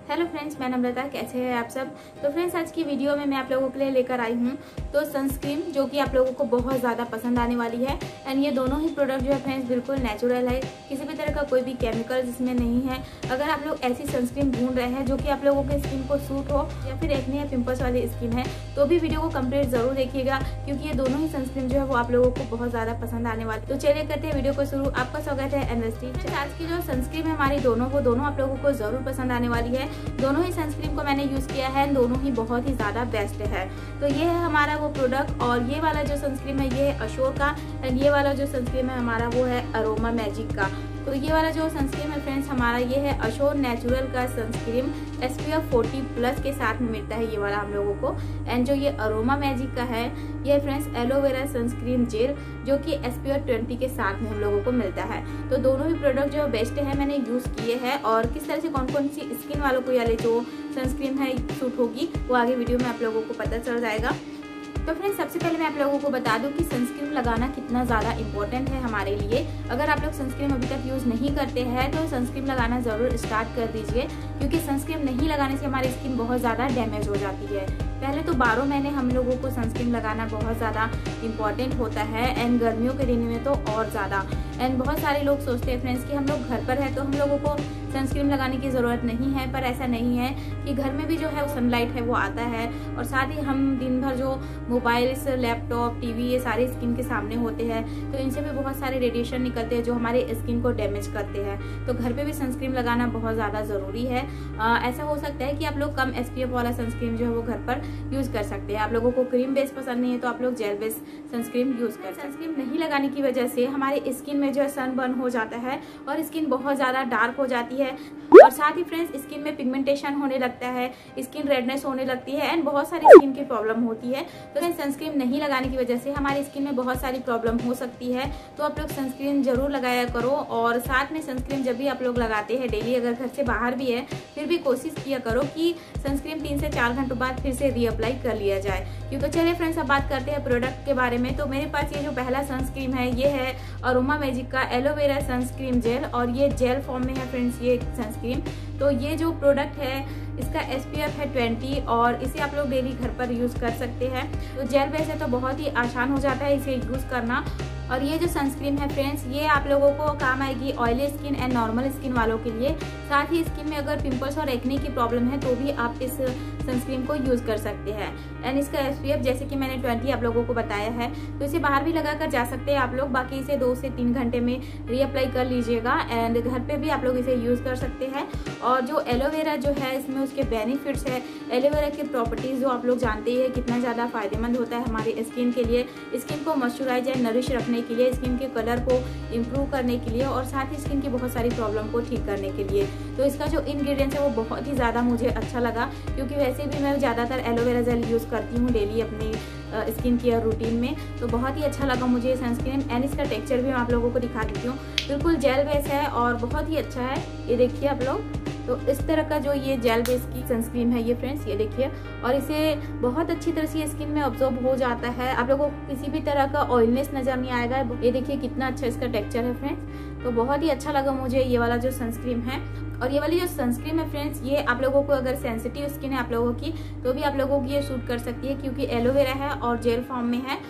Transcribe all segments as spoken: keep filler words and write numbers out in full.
Hello friends, मैं नम्रता। कैसे हैं आप सब। तो फ्रेंड्स, आज की वीडियो में मैं आप लोगों के लिए लेकर आई हूँ तो सनस्क्रीन जो कि आप लोगों को बहुत ज़्यादा पसंद आने वाली है। एंड ये दोनों ही प्रोडक्ट जो है फ्रेंड्स बिल्कुल नेचुरल है, किसी भी तरह का कोई भी केमिकल जिसमें नहीं है। अगर आप लोग ऐसी सनस्क्रीन ढूंढ रहे हैं जो कि आप लोगों के स्किन को सूट हो या फिर एक्ने या पिंपल्स वाली स्किन है तो भी वीडियो को कंप्लीट जरूर देखिएगा, क्योंकि ये दोनों ही सनस्क्रीन जो है वो आप लोगों को बहुत ज़्यादा पसंद आने वाली। तो चलिए करते हैं वीडियो को शुरू। आपका स्वागत है एनवेस्टी। आज की जो सनस्क्रीन है हमारी दोनों वो दोनों आप लोगों को जरूर पसंद आने वाली है। दोनों ही सनस्क्रीन को मैंने यूज किया है, दोनों ही बहुत ही ज्यादा बेस्ट है। तो ये है हमारा वो प्रोडक्ट, और ये वाला जो सनस्क्रीन है ये है अशोर का, एंड ये वाला जो सनस्क्रीन है हमारा वो है अरोमा मैजिक का। तो ये वाला जो सनस्क्रीन है फ्रेंड्स हमारा ये है अशोर नेचुरल का sunscreen, S P F forty plus के साथ में मिलता है ये वाला हम लोगों को। एंड जो ये अरोमा मैजिक का है ये फ्रेंड्स एलोवेरा सनस्क्रीन जेल जो कि एस पी एफ ट्वेंटी के साथ में हम लोगों को मिलता है। तो दोनों ही प्रोडक्ट जो बेस्ट है मैंने यूज किए हैं, और किस तरह से कौन कौन सी स्किन वालों को वाले जो सनस्क्रीन है सूट होगी वो आगे वीडियो में आप लोगों को पता चल जाएगा। तो फ्रेंड्स, सबसे पहले मैं आप लोगों को बता दूं कि सनस्क्रीन लगाना कितना ज़्यादा इंपॉर्टेंट है हमारे लिए। अगर आप लोग सनस्क्रीन अभी तक यूज़ नहीं करते हैं तो सनस्क्रीन लगाना ज़रूर स्टार्ट कर दीजिए, क्योंकि सनस्क्रीन नहीं लगाने से हमारी स्किन बहुत ज़्यादा डैमेज हो जाती है। पहले तो बारह महीने हम लोगों को सनस्क्रीन लगाना बहुत ज़्यादा इंपॉर्टेंट होता है, एंड गर्मियों के दिन में तो और ज़्यादा। एंड बहुत सारे लोग सोचते हैं फ्रेंड्स कि हम लोग घर पर है तो हम लोगों को सनस्क्रीन लगाने की ज़रूरत नहीं है, पर ऐसा नहीं है कि घर में भी जो है वो सनलाइट है वो आता है, और साथ ही हम दिन भर जो मोबाइल्स, लैपटॉप, टीवी ये सारे स्किन के सामने होते हैं तो इनसे भी बहुत सारे रेडिएशन निकलते हैं जो हमारे स्किन को डैमेज करते हैं। तो घर पे भी सनस्क्रीन लगाना बहुत ज़्यादा ज़रूरी है। आ, ऐसा हो सकता है कि आप लोग कम एस पी एफ वाला सनस्क्रीन जो है वो घर पर यूज़ कर सकते हैं। आप लोगों को क्रीम बेस पसंद नहीं है तो आप लोग जेल बेस सनस्क्रीन यूज़ कर। सनस्क्रीन नहीं लगाने की वजह से हमारे स्किन में जो है सन बर्न हो जाता है और स्किन बहुत ज़्यादा डार्क हो जाती है, और साथ ही फ्रेंड्स स्किन में पिगमेंटेशन होने लगता है, स्किन रेडनेस होने लगती है, एंड बहुत सारी स्किन की प्रॉब्लम होती है। तो सनस्क्रीन नहीं लगाने की वजह से हमारी स्किन में बहुत सारी प्रॉब्लम हो सकती है। तो आप लोग सनस्क्रीन जरूर लगाया करो, और साथ में सनस्क्रीन जब भी आप लोग लगाते हैं डेली, अगर घर से बाहर भी है फिर भी कोशिश किया करो कि सनस्क्रीन तीन से चार घंटों बाद फिर से रीअप्लाई कर लिया जाए। क्योंकि चलिए फ्रेंड्स, अब बात करते हैं प्रोडक्ट के बारे में। तो मेरे पास ये जो पहला सनस्क्रीन है ये है अरोमा मैजिक का एलोवेरा सनस्क्रीन जेल, और ये जेल फॉर्म में है फ्रेंड्स ये सनस्क्रीन। तो ये जो प्रोडक्ट है इसका एस पी एफ है ट्वेंटी, और इसे आप लोग डेली घर पर यूज़ कर सकते हैं। तो जेल बेस है तो बहुत ही आसान हो जाता है इसे यूज़ करना। और ये जो सनस्क्रीन है फ्रेंड्स ये आप लोगों को काम आएगी oily skin and normal skin वालों के लिए। साथ ही स्किन में अगर पिंपल्स और एक्ने की प्रॉब्लम है तो भी आप इस सनस्क्रीन को यूज़ कर सकते हैं। एंड इसका एस पी एफ जैसे कि मैंने ट्वेंटी आप लोगों को बताया है, तो इसे बाहर भी लगा कर जा सकते हैं आप लोग। बाकी इसे दो से तीन घंटे में रीअप्लाई कर लीजिएगा, एंड घर पे भी आप लोग इसे यूज़ कर सकते हैं। और जो एलोवेरा जो है इसमें उसके बेनिफिट्स है, एलोवेरा की प्रॉपर्टीज जो आप लोग जानते हैं कितना ज़्यादा फायदेमंद होता है हमारी स्किन के लिए, स्किन को मॉइस्चराइज एंड नरिश रखने के लिए, स्किन के कलर को इम्प्रूव करने के लिए, और साथ ही स्किन की बहुत सारी प्रॉब्लम को ठीक करने के लिए। तो इसका जो इंग्रेडिएंट्स है वो बहुत ही ज़्यादा मुझे अच्छा लगा, क्योंकि वैसे भी मैं ज़्यादातर एलोवेरा जेल यूज़ करती हूँ डेली अपनी स्किन केयर रूटीन में। तो बहुत ही अच्छा लगा मुझे ये सनस्क्रीन, एंड इसका टेक्सचर भी मैं आप लोगों को दिखा देती हूँ। बिल्कुल जेल बेस है और बहुत ही अच्छा है, ये देखिए आप लोग। तो इस तरह का जो ये जेल बेस की सनस्क्रीन है ये फ्रेंड्स ये देखिए, और इसे बहुत अच्छी तरह से स्किन में ऑब्जॉर्ब हो जाता है। आप लोगों को किसी भी तरह का ऑयलनेस नजर नहीं आएगा। ये देखिए कितना अच्छा इसका टेक्सचर है फ्रेंड्स। तो बहुत ही अच्छा लगा मुझे ये वाला जो सनस्क्रीन है। और ये वाली जो सनस्क्रीन है फ्रेंड्स ये आप लोगों को अगर सेंसिटिव स्किन है आप लोगों की तो भी आप लोगों की ये सूट कर सकती है, क्योंकि एलोवेरा है और जेल फॉर्म में है।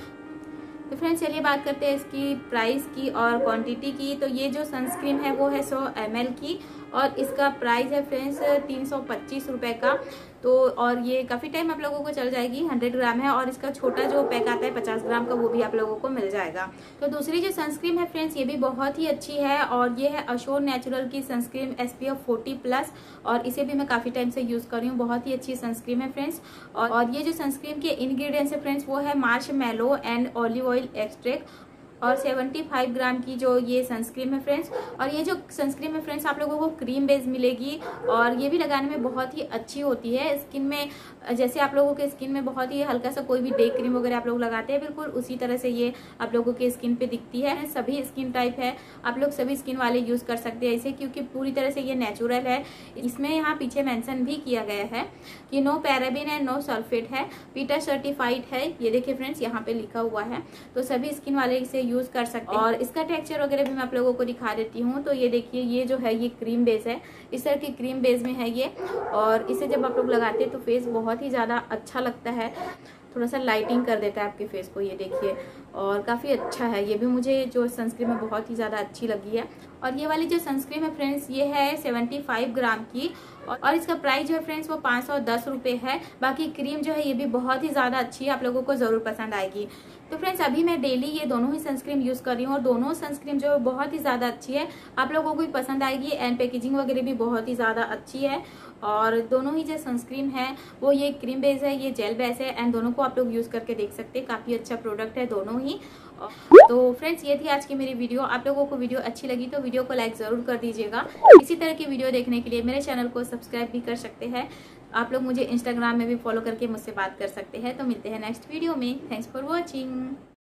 तो फ्रेंड्स चलिए बात करते हैं इसकी प्राइस की और क्वांटिटी की। तो ये जो सनस्क्रीन है वो है सौ एम एल की, और इसका प्राइस है फ्रेंड्स तीन सौ पच्चीस रुपये का। तो और ये काफ़ी टाइम आप लोगों को चल जाएगी, हंड्रेड ग्राम है, और इसका छोटा जो पैक आता है पचास ग्राम का वो भी आप लोगों को मिल जाएगा। तो दूसरी जो सनस्क्रीन है फ्रेंड्स ये भी बहुत ही अच्छी है, और ये है अशोर नेचुरल की sunscreen S P F forty plus, और इसे भी मैं काफ़ी टाइम से यूज़ कर रही हूँ। बहुत ही अच्छी सनस्क्रीन है फ्रेंड्स। और, और ये जो सनस्क्रीन के इंग्रेडिएंट्स है फ्रेंड्स वो है marshmallow and olive oil extract, और पचहत्तर ग्राम की जो ये सनस्क्रीन है फ्रेंड्स। और ये जो सनस्क्रीन है फ्रेंड्स आप लोगों को क्रीम बेस मिलेगी, और ये भी लगाने में बहुत ही अच्छी होती है स्किन में। जैसे आप लोगों के स्किन में बहुत ही हल्का सा कोई भी डे क्रीम वगैरह आप लोग लगाते हैं बिल्कुल उसी तरह से ये आप लोगों के स्किन पे दिखती है। सभी स्किन टाइप है, आप लोग सभी स्किन वाले यूज कर सकते हैं इसे, क्योंकि पूरी तरह से ये नेचुरल है। इसमें यहाँ पीछे मेंशन भी किया गया है कि no paraben and no sulphate है, पीटा सर्टिफाइड है। ये देखिए फ्रेंड्स यहाँ पे लिखा हुआ है, तो सभी स्किन वाले इसे यूज कर सकते हैं। और इसका टेक्सचर वगैरह भी मैं आप लोगों को दिखा देती हूँ। तो ये देखिए, ये जो है ये क्रीम बेस है, इस तरह की क्रीम बेस में है ये। और इसे जब आप लोग लगाते हैं तो फेस बहुत ही ज़्यादा अच्छा लगता है, थोड़ा सा लाइटिंग कर देता है आपके फेस को, ये देखिए। और काफ़ी अच्छा है, ये भी मुझे जो सनस्क्रीन है बहुत ही ज़्यादा अच्छी लगी है। और ये वाली जो सनस्क्रीन है फ्रेंड्स, ये है पचहत्तर ग्राम की और इसका प्राइस जो है फ्रेंड्स वो पाँच सौ दस रुपये है। बाकी क्रीम जो है ये भी बहुत ही ज़्यादा अच्छी है, आप लोगों को ज़रूर पसंद आएगी। तो फ्रेंड्स अभी मैं डेली ये दोनों ही सनस्क्रीन यूज़ कर रही हूँ और दोनों सनस्क्रीन जो है बहुत ही ज़्यादा अच्छी है, आप लोगों को भी पसंद आएगी। एंड पैकेजिंग वगैरह भी बहुत ही ज़्यादा अच्छी है। और दोनों ही जो सनस्क्रीन है वो ये क्रीम बेस है, ये जेल बेस है। एंड दोनों को आप लोग यूज़ करके देख सकते हैं, काफ़ी अच्छा प्रोडक्ट है दोनों ही। तो फ्रेंड्स ये थी आज की मेरी वीडियो। आप लोगों को वीडियो अच्छी लगी तो वीडियो को लाइक ज़रूर कर दीजिएगा। इसी तरह की वीडियो देखने के लिए मेरे चैनल को सब्सक्राइब भी कर सकते हैं। आप लोग मुझे इंस्टाग्राम में भी फॉलो करके मुझसे बात कर सकते हैं। तो मिलते हैं नेक्स्ट वीडियो में। Thanks for watching.